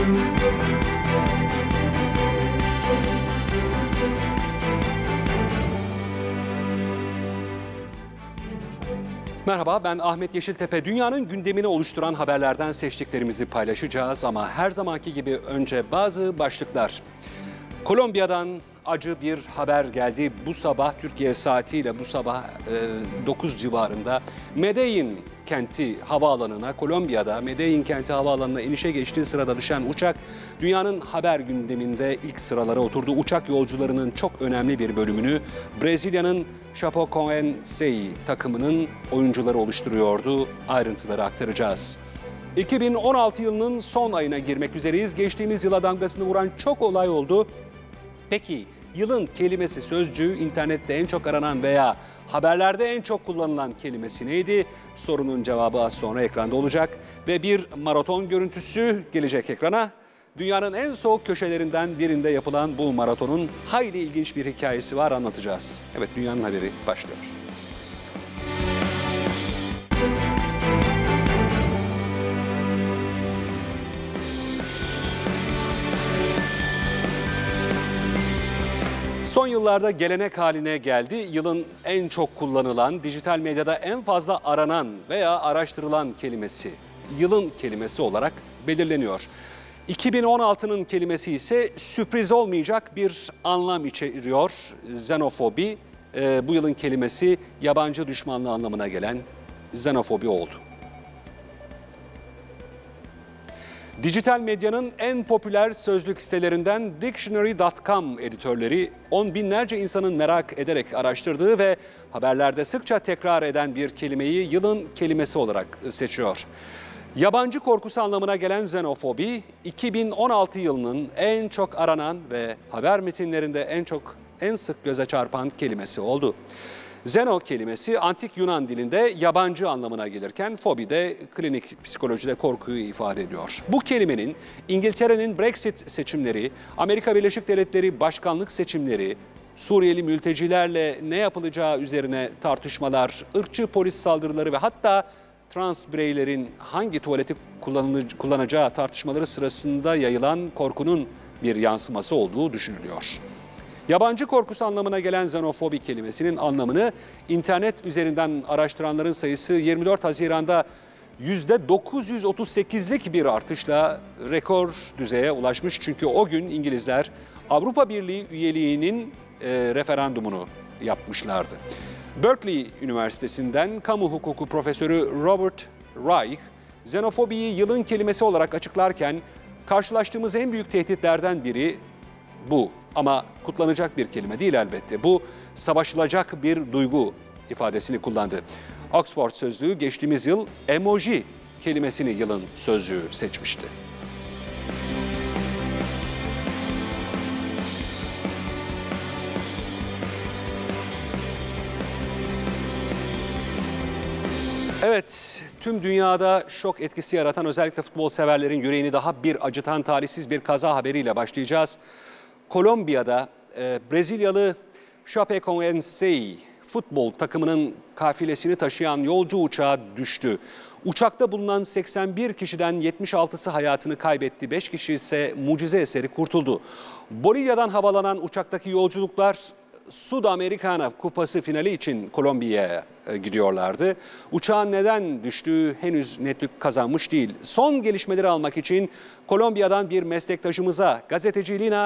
Merhaba, ben Ahmet Yeşiltepe. Dünyanın gündemini oluşturan haberlerden seçtiklerimizi paylaşacağız ama her zamanki gibi önce bazı başlıklar. Kolombiya'dan acı bir haber geldi. Bu sabah Türkiye saatiyle bu sabah 9 civarında Medellin kenti havaalanına, Kolombiya'da Medellin kenti havaalanına inişe geçtiği sırada düşen uçak dünyanın haber gündeminde ilk sıralara oturdu. Uçak yolcularının çok önemli bir bölümünü Brezilya'nın Chapecoense takımının oyuncuları oluşturuyordu. Ayrıntıları aktaracağız. 2016 yılının son ayına girmek üzereyiz. Geçtiğimiz yıla damgasını vuran çok olay oldu. Peki yılın kelimesi, sözcüğü, internette en çok aranan veya haberlerde en çok kullanılan kelimesi neydi? Sorunun cevabı az sonra ekranda olacak ve bir maraton görüntüsü gelecek ekrana. Dünyanın en soğuk köşelerinden birinde yapılan bu maratonun hayli ilginç bir hikayesi var, anlatacağız. Evet, dünyanın haberi başlıyor. Son yıllarda gelenek haline geldi. Yılın en çok kullanılan, dijital medyada en fazla aranan veya araştırılan kelimesi, yılın kelimesi olarak belirleniyor. 2016'nın kelimesi ise sürpriz olmayacak bir anlam içeriyor. Xenofobi, bu yılın kelimesi yabancı düşmanlığı anlamına gelen xenofobi oldu. Dijital medyanın en popüler sözlük sitelerinden Dictionary.com editörleri on binlerce insanın merak ederek araştırdığı ve haberlerde sıkça tekrar eden bir kelimeyi yılın kelimesi olarak seçiyor. Yabancı korkusu anlamına gelen xenofobi, 2016 yılının en çok aranan ve haber metinlerinde en sık göze çarpan kelimesi oldu. Xeno kelimesi antik Yunan dilinde yabancı anlamına gelirken fobi de klinik psikolojide korkuyu ifade ediyor. Bu kelimenin İngiltere'nin Brexit seçimleri, Amerika Birleşik Devletleri başkanlık seçimleri, Suriyeli mültecilerle ne yapılacağı üzerine tartışmalar, ırkçı polis saldırıları ve hatta trans bireylerin hangi tuvaleti kullanacağı tartışmaları sırasında yayılan korkunun bir yansıması olduğu düşünülüyor. Yabancı korkusu anlamına gelen xenofobi kelimesinin anlamını internet üzerinden araştıranların sayısı 24 Haziran'da %938'lik bir artışla rekor düzeye ulaşmış. Çünkü o gün İngilizler Avrupa Birliği üyeliğinin referandumunu yapmışlardı. Berkeley Üniversitesi'nden kamu hukuku profesörü Robert Reich, xenofobiyi yılın kelimesi olarak açıklarken karşılaştığımız en büyük tehditlerden biri bu. Ama kutlanacak bir kelime değil elbette. Bu savaşılacak bir duygu ifadesini kullandı. Oxford Sözlüğü geçtiğimiz yıl emoji kelimesini yılın sözcüğü seçmişti. Evet, tüm dünyada şok etkisi yaratan, özellikle futbol severlerin yüreğini daha bir acıtan talihsiz bir kaza haberiyle başlayacağız. Kolombiya'da Brezilyalı Chapecoense futbol takımının kafilesini taşıyan yolcu uçağı düştü. Uçakta bulunan 81 kişiden 76'sı hayatını kaybetti, 5 kişi ise mucize eseri kurtuldu. Bolivya'dan havalanan uçaktaki yolculuklar Sudamericana Kupası finali için Kolombiya'ya gidiyorlardı. Uçağın neden düştüğü henüz netlik kazanmış değil. Son gelişmeleri almak için Kolombiya'dan bir meslektaşımıza, gazeteci Lina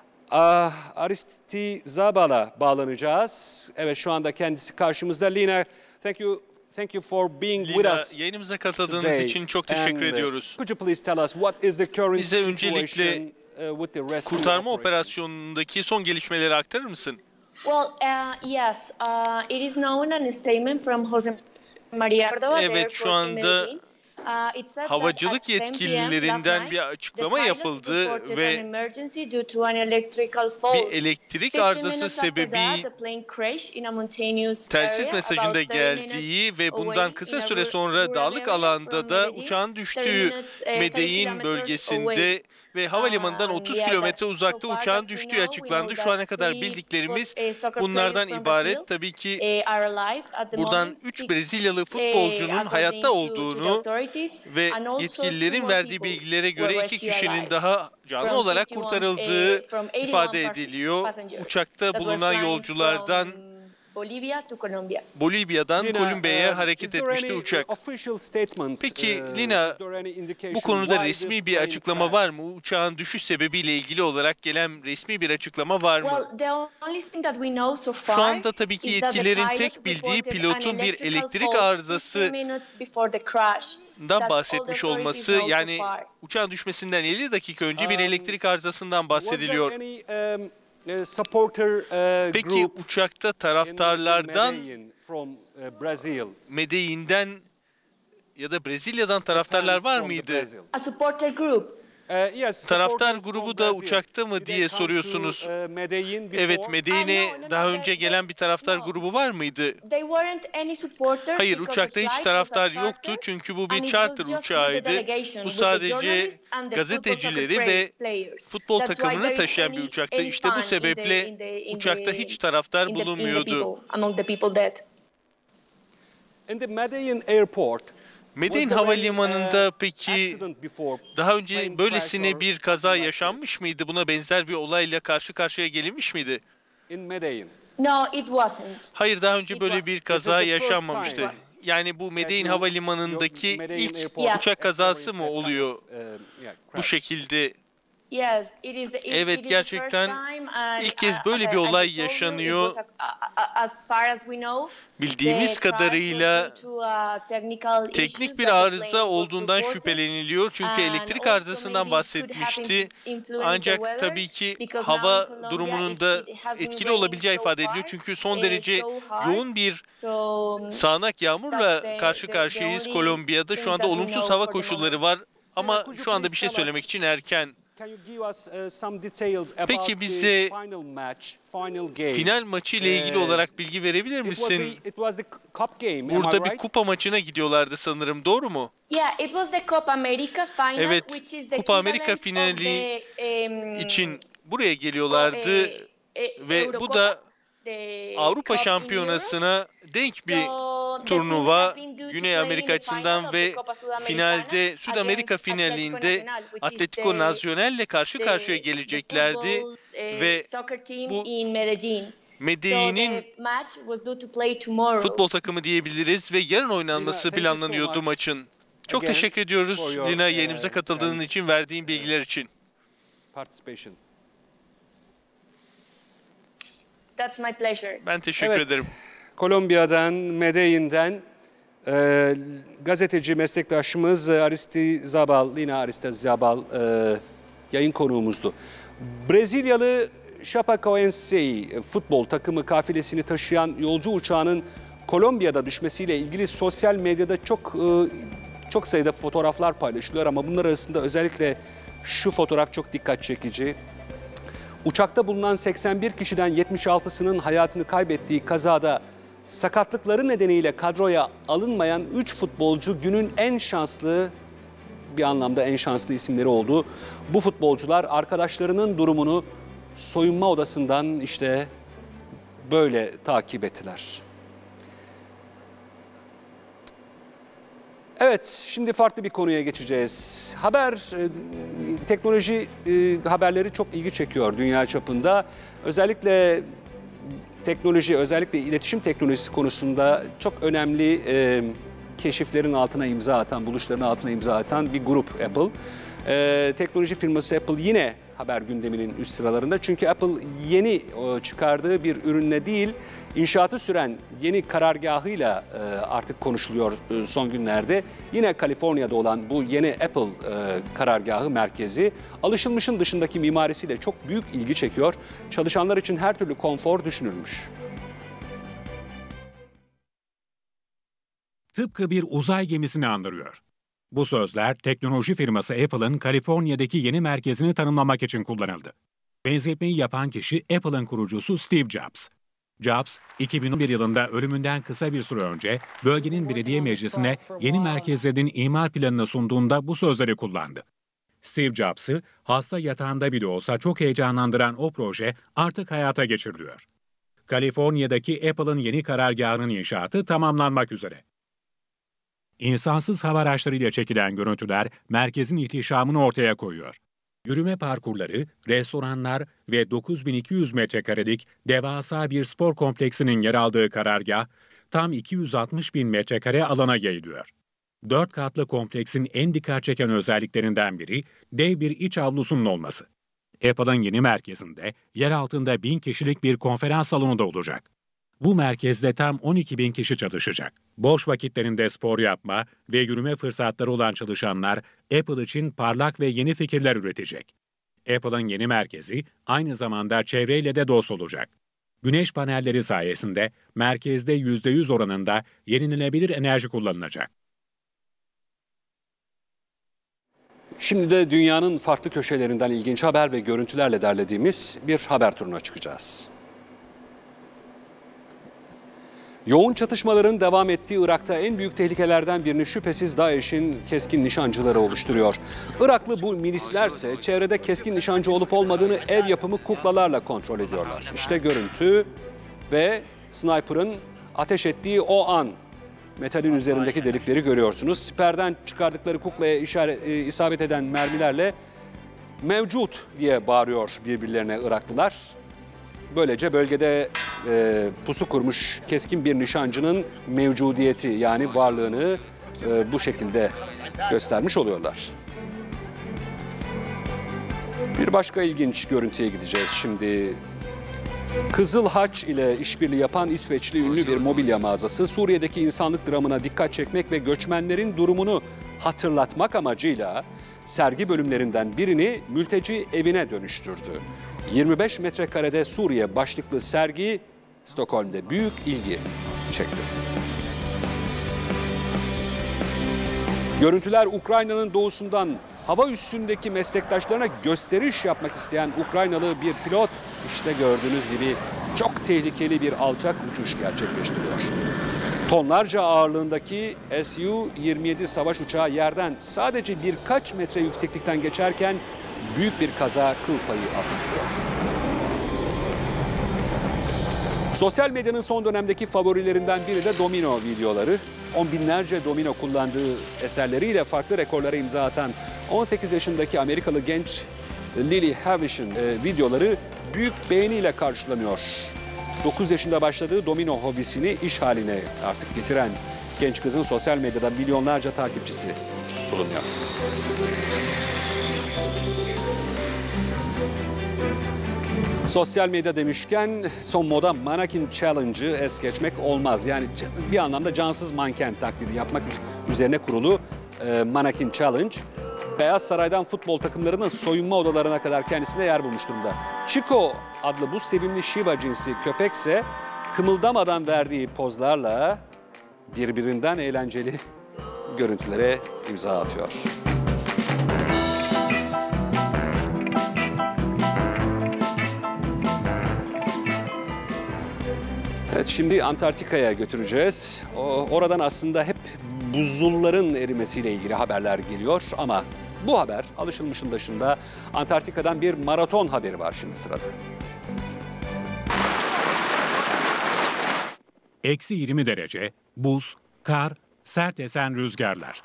Aristizábal'a bağlanacağız. Evet, şu anda kendisi karşımızda. Lina, thank you for being with us. Yayınımıza katıldığınız için çok teşekkür ediyoruz. Could you please tell us what is the current Bize öncelikle kurtarma operasyonundaki son gelişmeleri aktarır mısın? Yes, it is now a statement from José María Córdoba. Evet, şu anda havacılık yetkililerinden bir açıklama yapıldı ve bir elektrik arızası sebebi telsiz mesajında geldiği ve bundan kısa süre sonra dağlık alanda da uçağın düştüğü Medellin bölgesinde ve havalimanından 30 kilometre uzakta uçağın düştüğü açıklandı. Şu ana kadar bildiklerimiz bunlardan ibaret. Tabii ki buradan 3 Brezilyalı futbolcunun hayatta olduğunu ve yetkililerin verdiği bilgilere göre 2 kişinin daha canlı olarak kurtarıldığı ifade ediliyor. Uçakta bulunan yolculardan Bolivya'dan Kolombiya'ya hareket etmişti uçak. Peki Lina, bu konuda resmi bir açıklama var mı? Uçağın düşüş sebebiyle ilgili olarak gelen resmi bir açıklama var mı? Şu anda tabii ki yetkililerin tek bildiği pilotun bir elektrik arızasından bahsetmiş olması, yani uçağın düşmesinden 50 dakika önce bir elektrik arızasından bahsediliyor. Peki uçakta taraftarlardan, Medellin'den ya da Brezilya'dan taraftarlar var mıydı? Taraftar grubu da uçakta mı diye soruyorsunuz. Evet, Medellin'e daha önce gelen bir taraftar grubu var mıydı? Hayır, uçakta hiç taraftar yoktu çünkü bu bir charter uçağıydı. Bu sadece gazetecileri ve futbol takımını taşıyan bir uçaktı. İşte bu sebeple uçakta hiç taraftar bulunmuyordu. Medellin Havalimanı'nda peki daha önce böylesine bir kaza yaşanmış mıydı? Buna benzer bir olayla karşı karşıya gelinmiş miydi? Hayır, daha önce böyle bir kaza yaşanmamıştı. Yani bu Medellin Havalimanı'ndaki ilk uçak kazası mı oluyor bu şekilde? Evet, gerçekten ilk kez böyle bir olay yaşanıyor. Bildiğimiz kadarıyla teknik bir arıza olduğundan şüpheleniliyor. Çünkü elektrik arızasından bahsetmişti. Ancak tabii ki hava durumunun da etkili olabileceği ifade ediliyor. Çünkü son derece yoğun bir sağanak yağmurla karşı karşıyayız Kolombiya'da. Şu anda olumsuz hava koşulları var ama şu anda bir şey söylemek için erken. Peki bize final maçı ile ilgili olarak bilgi verebilir misin? Burada bir kupa maçına gidiyorlardı sanırım, doğru mu? Evet, Kupa Amerika finali için buraya geliyorlardı ve bu da Avrupa Şampiyonası'na denk bir turnuva Güney Amerika açısından ve finalde Süd Amerika finalinde Atlético Nacional ile karşı karşıya geleceklerdi ve bu Medellin'in futbol takımı diyebiliriz ve yarın oynanması planlanıyordu maçın. Çok teşekkür ediyoruz Lina, yayınımıza katıldığın için, verdiğin bilgiler için. Ben teşekkür ederim. Kolombiya'dan, Medellin'den gazeteci meslektaşımız Lina Aristizabal yayın konuğumuzdu. Brezilyalı Chapecoense futbol takımı kafilesini taşıyan yolcu uçağının Kolombiya'da düşmesiyle ilgili sosyal medyada çok sayıda fotoğraflar paylaşılıyor ama bunlar arasında özellikle şu fotoğraf çok dikkat çekici. Uçakta bulunan 81 kişiden 76'sının hayatını kaybettiği kazada sakatlıkları nedeniyle kadroya alınmayan 3 futbolcu günün en şanslı, bir anlamda en şanslı isimleri oldu. Bu futbolcular arkadaşlarının durumunu soyunma odasından işte böyle takip ettiler. Evet, şimdi farklı bir konuya geçeceğiz. Teknoloji haberleri çok ilgi çekiyor dünya çapında. Özellikle özellikle iletişim teknolojisi konusunda çok önemli keşiflerin altına imza atan, buluşların altına imza atan bir grup Apple. Teknoloji firması Apple yine haber gündeminin üst sıralarında. Çünkü Apple yeni çıkardığı bir ürünle değil, inşaatı süren yeni karargahıyla artık konuşuluyor son günlerde. Yine Kaliforniya'da olan bu yeni Apple karargahı merkezi alışılmışın dışındaki mimarisiyle çok büyük ilgi çekiyor. Çalışanlar için her türlü konfor düşünülmüş. Tıpkı bir uzay gemisini andırıyor. Bu sözler teknoloji firması Apple'ın Kaliforniya'daki yeni merkezini tanımlamak için kullanıldı. Benzetmeyi yapan kişi Apple'ın kurucusu Steve Jobs. Jobs, 2011 yılında ölümünden kısa bir süre önce bölgenin belediye meclisine yeni merkezlerin imar planını sunduğunda bu sözleri kullandı. Steve Jobs'ı hasta yatağında bile olsa çok heyecanlandıran o proje artık hayata geçiriliyor. Kaliforniya'daki Apple'ın yeni karargahının inşaatı tamamlanmak üzere. İnsansız hava araçlarıyla çekilen görüntüler merkezin ihtişamını ortaya koyuyor. Yürüme parkurları, restoranlar ve 9200 metrekarelik devasa bir spor kompleksinin yer aldığı karargah tam 260 bin metrekare alana yayılıyor. 4 katlı kompleksin en dikkat çeken özelliklerinden biri dev bir iç avlusunun olması. Apple'ın yeni merkezinde yer altında 1000 kişilik bir konferans salonu da olacak. Bu merkezde tam 12 bin kişi çalışacak. Boş vakitlerinde spor yapma ve yürüme fırsatları olan çalışanlar Apple için parlak ve yeni fikirler üretecek. Apple'ın yeni merkezi aynı zamanda çevreyle de dost olacak. Güneş panelleri sayesinde merkezde %100 oranında yenilenebilir enerji kullanılacak. Şimdi de dünyanın farklı köşelerinden ilginç haber ve görüntülerle derlediğimiz bir haber turuna çıkacağız. Yoğun çatışmaların devam ettiği Irak'ta en büyük tehlikelerden birini şüphesiz DAEŞ'in keskin nişancıları oluşturuyor. Iraklı bu milislerse çevrede keskin nişancı olup olmadığını ev yapımı kuklalarla kontrol ediyorlar. İşte görüntü ve sniper'ın ateş ettiği o an. Metalin üzerindeki delikleri görüyorsunuz. Siperden çıkardıkları kuklaya isabet eden mermilerle mevcut diye bağırıyor birbirlerine Iraklılar. Böylece bölgede pusu kurmuş keskin bir nişancının mevcudiyeti yani varlığını bu şekilde göstermiş oluyorlar. Bir başka ilginç görüntüye gideceğiz şimdi. Kızıl Haç ile işbirliği yapan İsveçli ünlü bir mobilya mağazası Suriye'deki insanlık dramına dikkat çekmek ve göçmenlerin durumunu hatırlatmak amacıyla sergi bölümlerinden birini mülteci evine dönüştürdü. 25 metrekarede Suriye başlıklı sergi Stockholm'de büyük ilgi çekti. Görüntüler Ukrayna'nın doğusundan hava üssündeki meslektaşlarına gösteriş yapmak isteyen Ukraynalı bir pilot işte gördüğünüz gibi çok tehlikeli bir alçak uçuş gerçekleştiriyor. Tonlarca ağırlığındaki Su-27 savaş uçağı yerden sadece birkaç metre yükseklikten geçerken büyük bir kaza kıl payı atlatıyor. Sosyal medyanın son dönemdeki favorilerinden biri de domino videoları. On binlerce domino kullandığı eserleriyle farklı rekorlara imza atan 18 yaşındaki Amerikalı genç Lily Havish'in videoları büyük beğeniyle karşılanıyor. 9 yaşında başladığı domino hobisini iş haline artık getiren genç kızın sosyal medyada milyonlarca takipçisi bulunuyor. Sosyal medya demişken son moda Mannequin Challenge'ı es geçmek olmaz. Yani bir anlamda cansız manken taklidi yapmak üzerine kurulu Mannequin Challenge. Beyaz Saray'dan futbol takımlarının soyunma odalarına kadar kendisine yer bulmuş durumda. Chico adlı bu sevimli Shiba cinsi köpekse kımıldamadan verdiği pozlarla birbirinden eğlenceli görüntülere imza atıyor. Evet, şimdi Antarktika'ya götüreceğiz. Oradan aslında hep buzulların erimesiyle ilgili haberler geliyor ama bu haber alışılmışın dışında Antarktika'dan bir maraton haberi var şimdi sırada. Eksi 20 derece, buz, kar, sert esen rüzgarlar.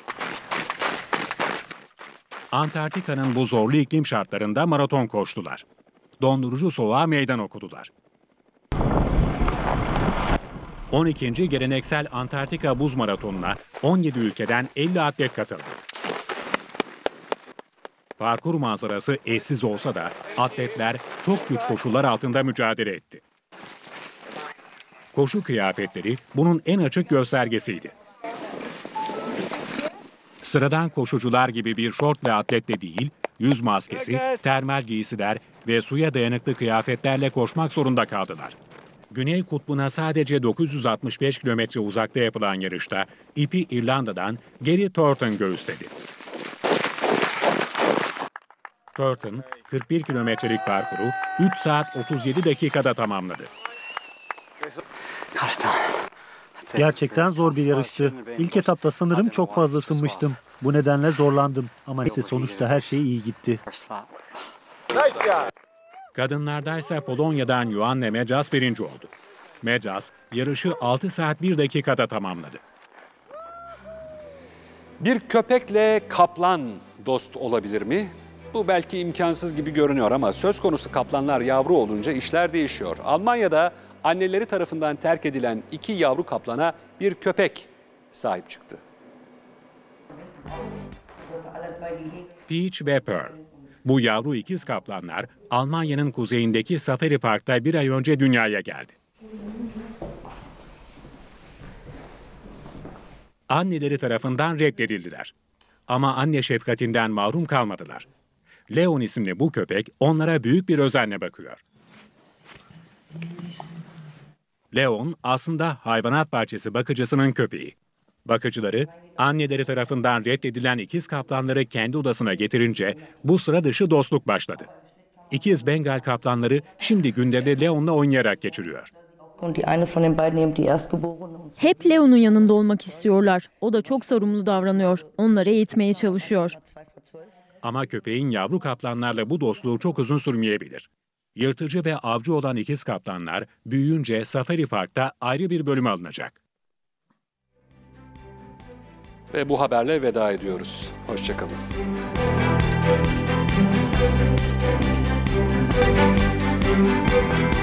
Antarktika'nın bu zorlu iklim şartlarında maraton koştular. Dondurucu soğuğa meydan okudular. 12. geleneksel Antarktika Buz Maratonu'na 17 ülkeden 50 atlet katıldı. Parkur manzarası eşsiz olsa da atletler çok güç koşullar altında mücadele etti. Koşu kıyafetleri bunun en açık göstergesiydi. Sıradan koşucular gibi bir şort ve atletle değil, yüz maskesi, termal giysiler ve suya dayanıklı kıyafetlerle koşmak zorunda kaldılar. Güney Kutbu'na sadece 965 kilometre uzakta yapılan yarışta ipi İrlanda'dan Gary Thornton göğüsledi. Thornton 41 kilometrelik parkuru 3 saat 37 dakikada tamamladı. Gerçekten zor bir yarıştı. İlk etapta sanırım çok fazla ısınmıştım. Bu nedenle zorlandım ama neyse sonuçta her şey iyi gitti. Kadınlardaysa Polonya'dan Joanna Mejas birinci oldu. Mejas yarışı 6 saat 1 dakikada tamamladı. Bir köpekle kaplan dost olabilir mi? Bu belki imkansız gibi görünüyor ama söz konusu kaplanlar yavru olunca işler değişiyor. Almanya'da anneleri tarafından terk edilen 2 yavru kaplana bir köpek sahip çıktı. Peach ve Pearl. Bu yavru ikiz kaplanlar Almanya'nın kuzeyindeki Safari Park'ta bir ay önce dünyaya geldi. Anneleri tarafından reddedildiler. Ama anne şefkatinden mahrum kalmadılar. Leon isimli bu köpek onlara büyük bir özenle bakıyor. Leon aslında hayvanat bahçesi bakıcısının köpeği. Bakıcıları anneleri tarafından reddedilen ikiz kaplanları kendi odasına getirince bu sıra dışı dostluk başladı. İkiz Bengal kaplanları şimdi günlerini Leon'la oynayarak geçiriyor. Hep Leon'un yanında olmak istiyorlar. O da çok sorumlu davranıyor. Onları eğitmeye çalışıyor. Ama köpeğin yavru kaplanlarla bu dostluğu çok uzun sürmeyebilir. Yırtıcı ve avcı olan ikiz kaplanlar büyüyünce Safari Park'ta ayrı bir bölüme alınacak. Ve bu haberle veda ediyoruz. Hoşça kalın.